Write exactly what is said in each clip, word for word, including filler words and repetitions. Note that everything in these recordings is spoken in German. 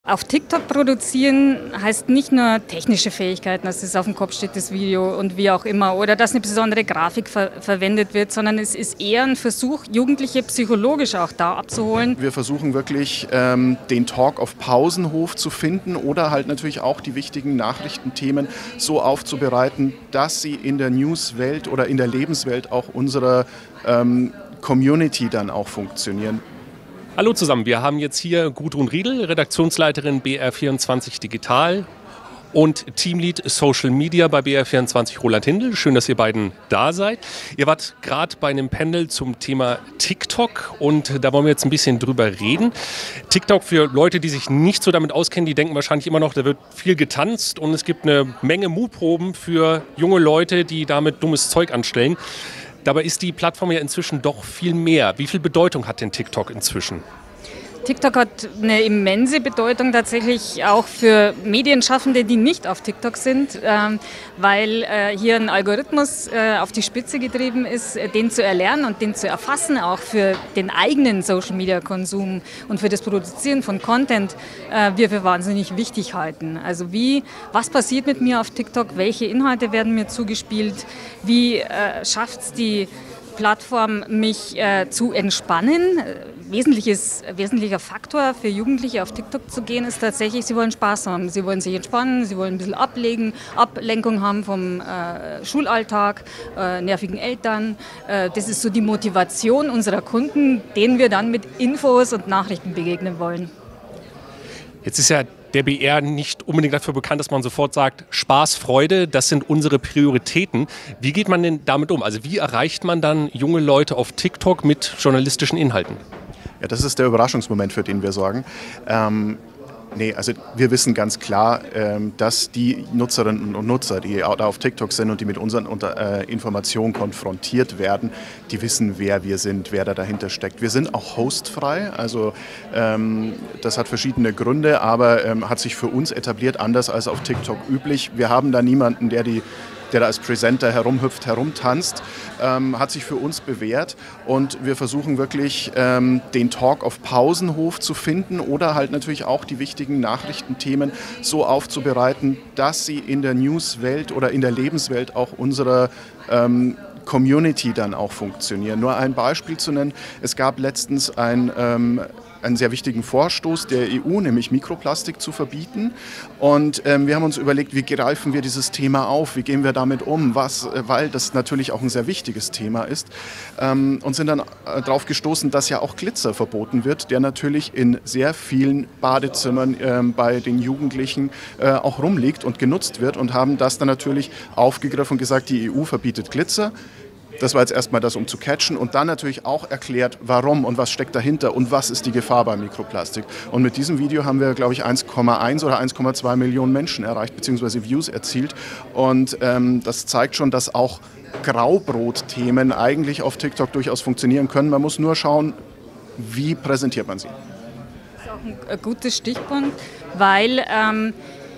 Auf TikTok produzieren heißt nicht nur technische Fähigkeiten, dass es auf dem Kopf steht, das Video und wie auch immer, oder dass eine besondere Grafik ver verwendet wird, sondern es ist eher ein Versuch, Jugendliche psychologisch auch da abzuholen. Wir versuchen wirklich, ähm, den Talk auf Pausenhof zu finden oder halt natürlich auch die wichtigen Nachrichtenthemen so aufzubereiten, dass sie in der Newswelt oder in der Lebenswelt auch unserer ähm, Community dann auch funktionieren. Hallo zusammen, wir haben jetzt hier Gudrun Riedel, Redaktionsleiterin B R vierundzwanzig Digital und Teamlead Social Media bei B R vierundzwanzig Roland Hindel. Schön, dass ihr beiden da seid. Ihr wart gerade bei einem Panel zum Thema TikTok und da wollen wir jetzt ein bisschen drüber reden. TikTok, für Leute, die sich nicht so damit auskennen, die denken wahrscheinlich immer noch, da wird viel getanzt und es gibt eine Menge Mutproben für junge Leute, die damit dummes Zeug anstellen. Dabei ist die Plattform ja inzwischen doch viel mehr. Wie viel Bedeutung hat denn TikTok inzwischen? TikTok hat eine immense Bedeutung tatsächlich auch für Medienschaffende, die nicht auf TikTok sind, ähm, weil äh, hier ein Algorithmus äh, auf die Spitze getrieben ist, äh, den zu erlernen und den zu erfassen, auch für den eigenen Social-Media-Konsum und für das Produzieren von Content, äh, wir für wahnsinnig wichtig halten. Also wie, was passiert mit mir auf TikTok, welche Inhalte werden mir zugespielt, wie äh, schafft es die Plattform, mich äh, zu entspannen. Wesentliches, wesentlicher Faktor für Jugendliche auf TikTok zu gehen, ist tatsächlich, sie wollen Spaß haben. Sie wollen sich entspannen, sie wollen ein bisschen ablegen, Ablenkung haben vom äh, Schulalltag, äh, nervigen Eltern. Äh, das ist so die Motivation unserer Kunden, denen wir dann mit Infos und Nachrichten begegnen wollen. Jetzt ist ja der B R nicht unbedingt dafür bekannt, dass man sofort sagt, Spaß, Freude, das sind unsere Prioritäten. Wie geht man denn damit um? Also wie erreicht man dann junge Leute auf TikTok mit journalistischen Inhalten? Ja, das ist der Überraschungsmoment, für den wir sorgen. Ähm Nee, also wir wissen ganz klar, ähm, dass die Nutzerinnen und Nutzer, die da auf TikTok sind und die mit unseren unter, äh, Informationen konfrontiert werden, die wissen, wer wir sind, wer da dahinter steckt. Wir sind auch hostfrei, also ähm, das hat verschiedene Gründe, aber ähm, hat sich für uns etabliert, anders als auf TikTok üblich. Wir haben da niemanden, der die der da als Presenter herumhüpft, herumtanzt, ähm, hat sich für uns bewährt und wir versuchen wirklich ähm, den Talk auf Pausenhof zu finden oder halt natürlich auch die wichtigen Nachrichtenthemen so aufzubereiten, dass sie in der Newswelt oder in der Lebenswelt auch unserer ähm, Community dann auch funktionieren. Nur ein Beispiel zu nennen, es gab letztens ein ähm, einen sehr wichtigen Vorstoß der E U, nämlich Mikroplastik zu verbieten. Und ähm, wir haben uns überlegt, wie greifen wir dieses Thema auf, wie gehen wir damit um, was, äh, weil das natürlich auch ein sehr wichtiges Thema ist. Ähm, und sind dann äh, darauf gestoßen, dass ja auch Glitzer verboten wird, der natürlich in sehr vielen Badezimmern äh, bei den Jugendlichen äh, auch rumliegt und genutzt wird und haben das dann natürlich aufgegriffen und gesagt, die E U verbietet Glitzer. Das war jetzt erstmal das, um zu catchen und dann natürlich auch erklärt, warum und was steckt dahinter und was ist die Gefahr bei Mikroplastik. Und mit diesem Video haben wir, glaube ich, eins Komma eins oder eins Komma zwei Millionen Menschen erreicht, beziehungsweise Views erzielt. Und ähm, das zeigt schon, dass auch Graubrot-Themen eigentlich auf TikTok durchaus funktionieren können. Man muss nur schauen, wie präsentiert man sie. Das ist auch ein, ein gutes Stichpunkt, weil ähm,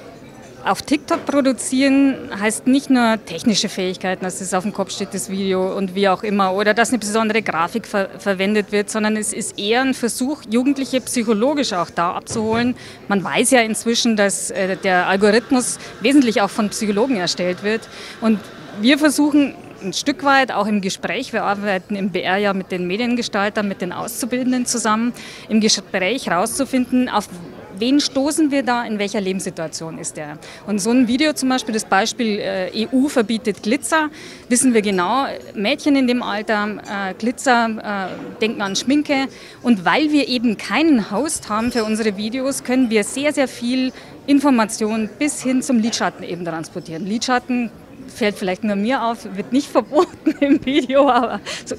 auf TikTok produzieren heißt nicht nur technische Fähigkeiten, dass es auf dem Kopf steht, das Video und wie auch immer, oder dass eine besondere Grafik ver verwendet wird, sondern es ist eher ein Versuch, Jugendliche psychologisch auch da abzuholen. Man weiß ja inzwischen, dass äh, der Algorithmus wesentlich auch von Psychologen erstellt wird und wir versuchen ein Stück weit auch im Gespräch, wir arbeiten im B R ja mit den Mediengestaltern, mit den Auszubildenden zusammen, im Gespräch herauszufinden, auf wen stoßen wir da, in welcher Lebenssituation ist der. Und so ein Video zum Beispiel, das Beispiel äh, E U verbietet Glitzer, wissen wir genau, Mädchen in dem Alter, äh, Glitzer, äh, denken an Schminke. Und weil wir eben keinen Host haben für unsere Videos, können wir sehr, sehr viel Information bis hin zum Lidschatten eben transportieren. Lidschatten fällt vielleicht nur mir auf, wird nicht verboten im Video, aber so.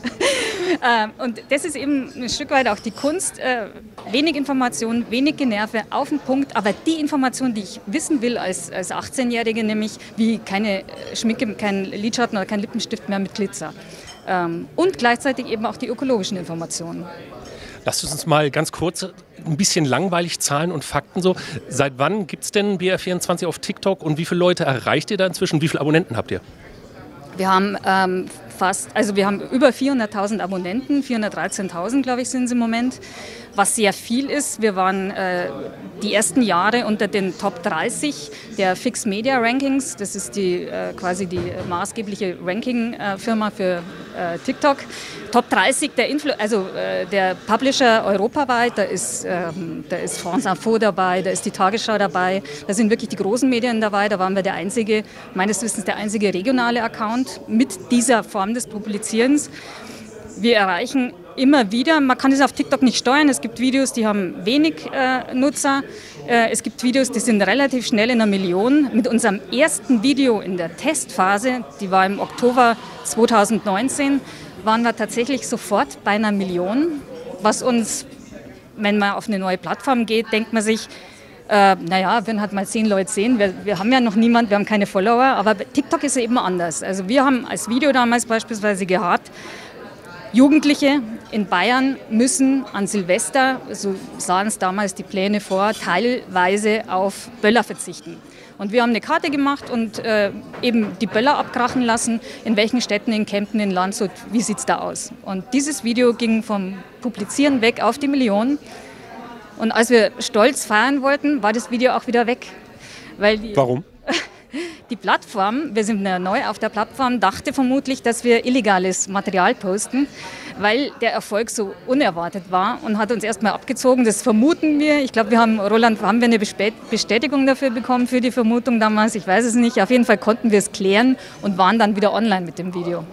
Und das ist eben ein Stück weit auch die Kunst, wenig Information, wenig Generve, auf den Punkt, aber die Information, die ich wissen will als, als achtzehnjährige, nämlich wie keine Schminke, kein Lidschatten oder kein Lippenstift mehr mit Glitzer. Und gleichzeitig eben auch die ökologischen Informationen. Lasst uns mal ganz kurz ein bisschen langweilig Zahlen und Fakten so. Seit wann gibt es denn B R vierundzwanzig auf TikTok und wie viele Leute erreicht ihr da inzwischen? Wie viele Abonnenten habt ihr? Wir haben ähm, fast, also wir haben über vierhunderttausend Abonnenten, vierhundertdreizehntausend glaube ich sind es im Moment. was sehr viel ist. Wir waren äh, die ersten Jahre unter den Top dreißig der Fix Media Rankings. Das ist die, äh, quasi die maßgebliche Ranking-Firma für äh, TikTok. Top dreißig der, Influ- also, äh, der Publisher europaweit, da ist, ähm, da ist France Info dabei, da ist die Tagesschau dabei, da sind wirklich die großen Medien dabei. Da waren wir der einzige, meines Wissens der einzige regionale Account mit dieser Form des Publizierens. Wir erreichen immer wieder, man kann das auf TikTok nicht steuern, es gibt Videos, die haben wenig äh, Nutzer, äh, es gibt Videos, die sind relativ schnell in einer Million. Mit unserem ersten Video in der Testphase, die war im Oktober zweitausendneunzehn, waren wir tatsächlich sofort bei einer Million, was uns, wenn man auf eine neue Plattform geht, denkt man sich, äh, naja, wenn halt mal zehn Leute sehen, wir, wir haben ja noch niemand, wir haben keine Follower, aber TikTok ist eben anders. Also wir haben als Video damals beispielsweise gehabt, Jugendliche in Bayern müssen an Silvester, so sahen es damals die Pläne vor, teilweise auf Böller verzichten. Und wir haben eine Karte gemacht und äh, eben die Böller abkrachen lassen, in welchen Städten, in Kempten, in Landshut, wie sieht es da aus. Und dieses Video ging vom Publizieren weg auf die Million. Und als wir stolz feiern wollten, war das Video auch wieder weg. Weil die, Warum? Die Plattform, wir sind neu auf der Plattform, dachte vermutlich, dass wir illegales Material posten, weil der Erfolg so unerwartet war und hat uns erstmal abgezogen. Das vermuten wir. Ich glaube, wir haben, Roland, haben wir eine Bestätigung dafür bekommen für die Vermutung damals? Ich weiß es nicht. Auf jeden Fall konnten wir es klären und waren dann wieder online mit dem Video.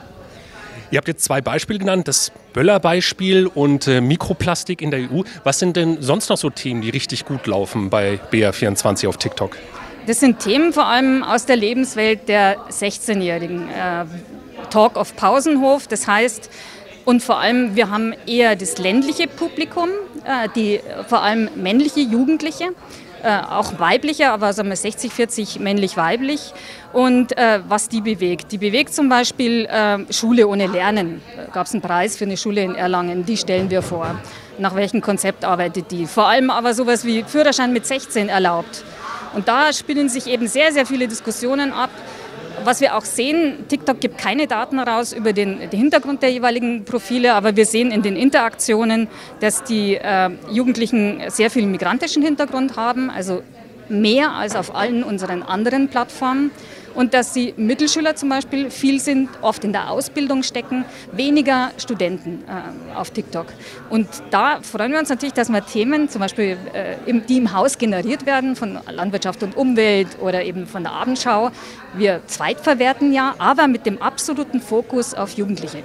Ihr habt jetzt zwei Beispiele genannt, das Böller-Beispiel und äh, Mikroplastik in der E U. Was sind denn sonst noch so Themen, die richtig gut laufen bei B R vierundzwanzig auf TikTok? Das sind Themen vor allem aus der Lebenswelt der sechzehnjährigen. Äh, Talk of Pausenhof, das heißt, und vor allem, wir haben eher das ländliche Publikum, äh, die vor allem männliche Jugendliche, äh, auch weibliche, aber sagen wir sechzig vierzig männlich-weiblich. Und äh, was die bewegt. Die bewegt zum Beispiel äh, Schule ohne Lernen. Da gab es einen Preis für eine Schule in Erlangen, die stellen wir vor. Nach welchem Konzept arbeitet die? Vor allem aber sowas wie Führerschein mit sechzehn erlaubt. Und da spinnen sich eben sehr, sehr viele Diskussionen ab. Was wir auch sehen, TikTok gibt keine Daten raus über den, den Hintergrund der jeweiligen Profile, aber wir sehen in den Interaktionen, dass die äh, Jugendlichen sehr viel migrantischen Hintergrund haben, also mehr als auf allen unseren anderen Plattformen. Und dass die Mittelschüler zum Beispiel viel sind, oft in der Ausbildung stecken, weniger Studenten äh, auf TikTok. Und da freuen wir uns natürlich, dass wir Themen, zum Beispiel, äh, die im Haus generiert werden, von Landwirtschaft und Umwelt oder eben von der Abendschau, wir zweitverwerten ja, aber mit dem absoluten Fokus auf Jugendliche.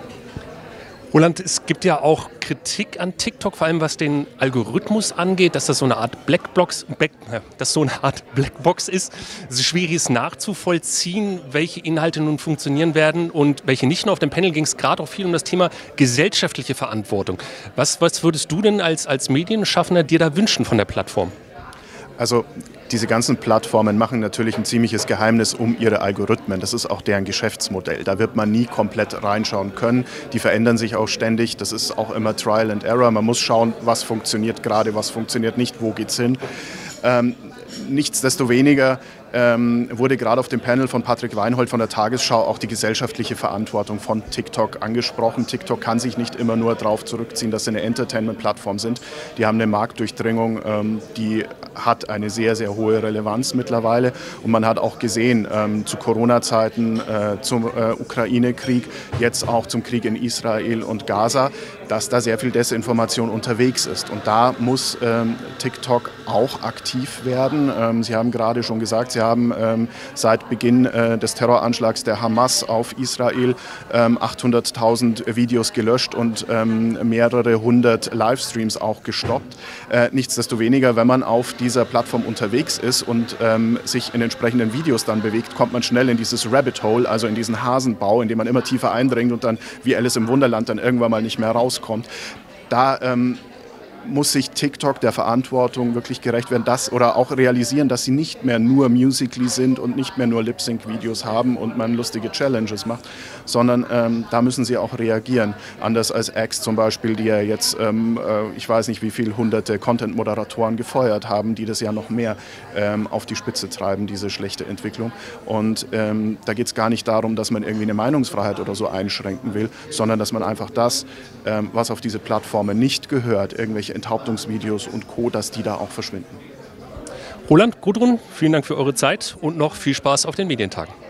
Roland, es gibt ja auch Kritik an TikTok, vor allem was den Algorithmus angeht, dass das so eine Art Blackbox, Black, dass so eine Art Blackbox ist. Es ist schwierig, es nachzuvollziehen, welche Inhalte nun funktionieren werden und welche nicht. Nur auf dem Panel ging es gerade auch viel um das Thema gesellschaftliche Verantwortung. Was, was würdest du denn als, als Medienschaffender dir da wünschen von der Plattform? Also diese ganzen Plattformen machen natürlich ein ziemliches Geheimnis um ihre Algorithmen. Das ist auch deren Geschäftsmodell. Da wird man nie komplett reinschauen können. Die verändern sich auch ständig. Das ist auch immer Trial and Error. Man muss schauen, was funktioniert gerade, was funktioniert nicht, wo geht's hin. Ähm, nichtsdestoweniger ähm, wurde gerade auf dem Panel von Patrick Weinhold von der Tagesschau auch die gesellschaftliche Verantwortung von TikTok angesprochen. TikTok kann sich nicht immer nur darauf zurückziehen, dass sie eine Entertainment-Plattform sind. Die haben eine Marktdurchdringung, ähm, die hat eine sehr, sehr hohe Relevanz mittlerweile. Und man hat auch gesehen, ähm, zu Corona-Zeiten, äh, zum äh, Ukraine-Krieg, jetzt auch zum Krieg in Israel und Gaza, dass da sehr viel Desinformation unterwegs ist. Und da muss ähm, TikTok auch aktiv werden. Ähm, Sie haben gerade schon gesagt, Sie haben ähm, seit Beginn äh, des Terroranschlags der Hamas auf Israel ähm, achthunderttausend Videos gelöscht und ähm, mehrere hundert Livestreams auch gestoppt. Äh, nichtsdestoweniger, wenn man auf dieser Plattform unterwegs ist und ähm, sich in entsprechenden Videos dann bewegt, kommt man schnell in dieses Rabbit Hole, also in diesen Hasenbau, in dem man immer tiefer eindringt und dann wie Alice im Wunderland dann irgendwann mal nicht mehr rauskommt. Da ähm, muss sich TikTok der Verantwortung wirklich gerecht werden, dass, oder auch realisieren, dass sie nicht mehr nur Musical.ly sind und nicht mehr nur Lip-Sync-Videos haben und man lustige Challenges macht, sondern ähm, da müssen sie auch reagieren. Anders als X zum Beispiel, die ja jetzt, ähm, äh, ich weiß nicht wie viele hunderte Content-Moderatoren gefeuert haben, die das ja noch mehr ähm, auf die Spitze treiben, diese schlechte Entwicklung. Und ähm, da geht es gar nicht darum, dass man irgendwie eine Meinungsfreiheit oder so einschränken will, sondern dass man einfach das, ähm, was auf diese Plattformen nicht gehört, irgendwelche Enthauptungsvideos und Co., dass die da auch verschwinden. Roland, Gudrun, vielen Dank für eure Zeit und noch viel Spaß auf den Medientagen.